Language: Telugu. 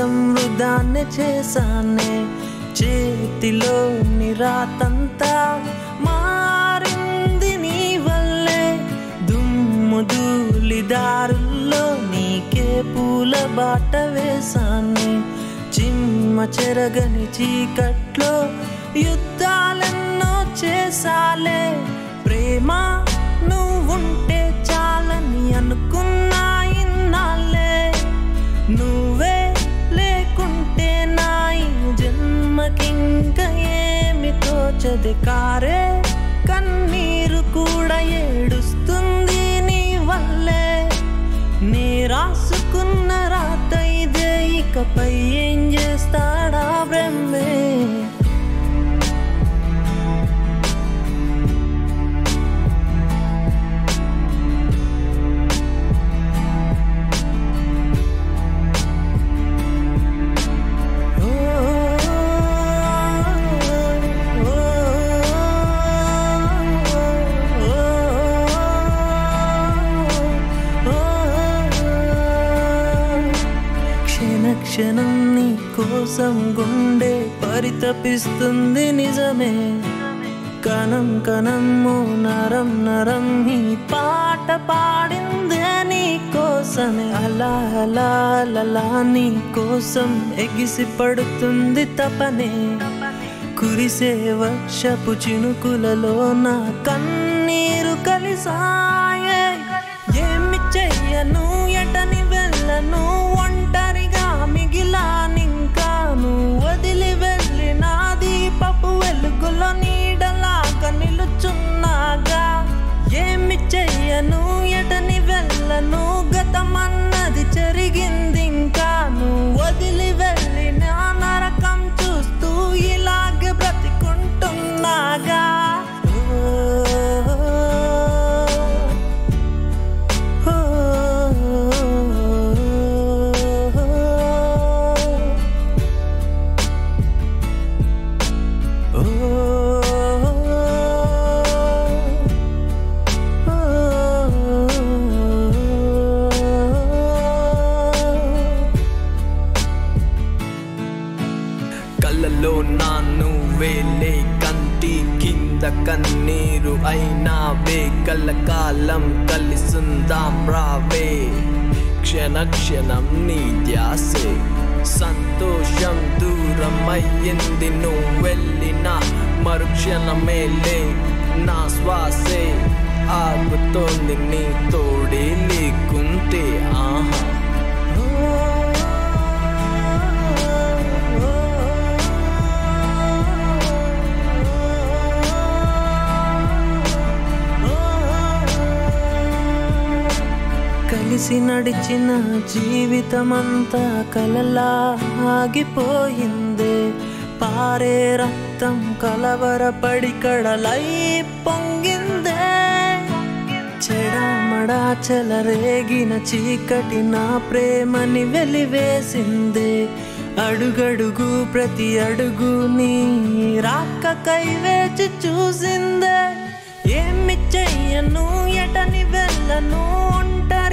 కోసం వృధానే చేశానే, చేతిలోని రాతంతా మారింది నీ వల్లే, దుమ్ము ధూళి దారుల్లో నీకే పూల బాట వేశానే, చిమ్మ చెరగని చీకట్లో యుద్ధాలెన్నో చేసాలే, ప్రేమ నువ్వుంటే చాలని అనుకున్నా ఇన్నాళ్ళే, నువ్వే లేకుంటే నా ఈ జన్మకింక ఏమి తోచది, కారే కన్నీరు కూడా ఏడుస్తుంది నీ వల్లే, నీ రాసుకున్న రాత ఇదే, ఇకపై ఏం చేస్తాడా బ్రహ్మే. క్షణం నీ కోసం గుండె పరితపిస్తుంది నిజమే, కణం కణము నరం నరం ఈ పాట పాడిందే నీ కోసమే, అలా అలా అలా నీ కోసం ఎగిసి పడుతుంది తపనే, కురిసే వర్షపు చినుకులలో నా కన్నీరు కలిసాయే, ఏమి చెయ్యను ఎటని వెళ్ళను ఒంటరిగా మిగిలానింకా, నువ్వు వదిలి వెళ్ళిన దీపపు వెలుగులో నీడలాగా నిలుచున్నాగా, ఏమి చెయ్యను ఎటని వెళ్ళను గతమన్నది జరిగింది ఇంకా, నువ్వు వదిలి వెళ్ళిన నరకం చూస్తూ ఇలాగే బ్రతికుంటున్నాగా. కళ్ళలో నా నువ్వేలే, కంటి కింద కన్నీరు అయినావే, కలకాలం కలిసుందాం రావే, క్షణ క్షణం నీ ధ్యాసే, సంతోషం దూరమయ్యింది నువ్వు వెళ్ళిన మరుక్షణమేలే, నా శ్వాసే ఆగుతోంది నీ తోడే లేకుంటే, ఆహా కలిసి నడిచిన జీవితమంతా కలలా ఆగిపోయిందే, పారే రక్తం కలవరపడి కడలై పొంగిందే, చెడమడా చెలరేగిన చీకటి నా ప్రేమని వెలివేసిందే, అడుగడుగు ప్రతి అడుగు నీ రాకకై వేచి చూసిందే, ఏమి చెయ్యను ఎటని వెళ్ళను ఒంటరి